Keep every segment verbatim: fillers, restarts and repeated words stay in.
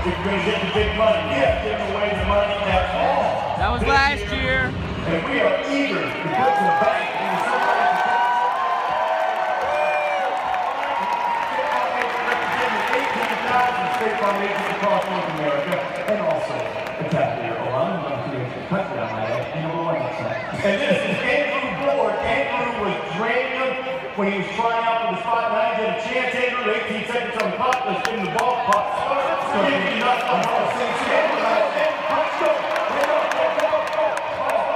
If you're going to get the big money, yeah, giving away the money at all. That was last year. And we are eager to put some back into somebody's representing eighteen thousand state farm agents across North America, and also a taxpayer. Oh, I'm going to create the country on my head, and number one next time. And this is Andrew Board. Andrew was draining him when he was trying out for the spot. Now he get a chance. Andrew, eighteen seconds on the clock. Let's give him the ball. Pop. So give me enough. I'm on the same scale. Let's go.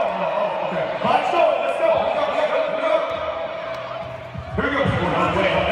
Let's go. Let's go. Here we go. Wait,